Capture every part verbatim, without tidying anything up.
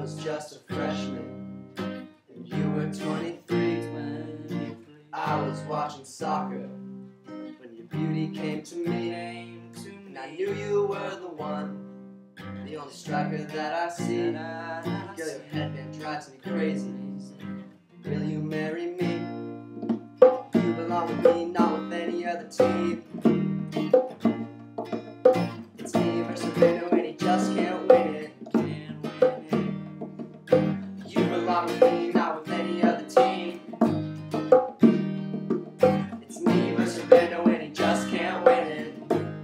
was just a freshman, and you were twenty-three. I was watching soccer when your beauty came to me, and I knew you were the one, the only striker that I see. Girl, your headband drives me crazy. Will you marry me? You belong with me, not with any other team. It's me versus Servando, and he just can't win it. You belong with me, not with any other team. It's me versus Servando, and he just can't win it.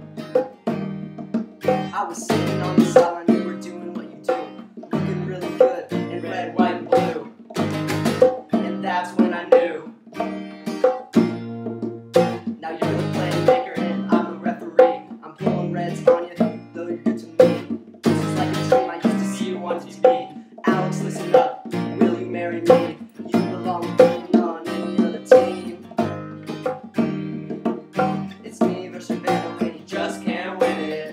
I was sitting on the sideline, you were doing what you do, looking really good in red, white, and blue. And that's when I knew. Now you're the playmaker and I'm the referee. I'm pulling reds on you, though you're good to me. This is like a dream I used to see you wanted to be. Alex, listen up, will you marry me? You belong with me, not on any other team. It's me versus Servando, and he just can't win it.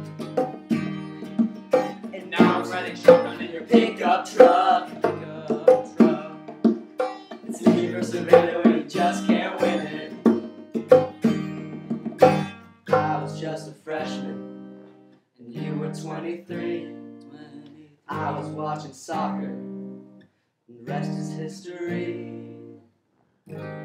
And now I'm riding shotgun in your pickup truck. Pickup truck. It's me versus Servando, and he just can't win it. I was just a freshman, and you were twenty-three. I was watching soccer, and the rest is history.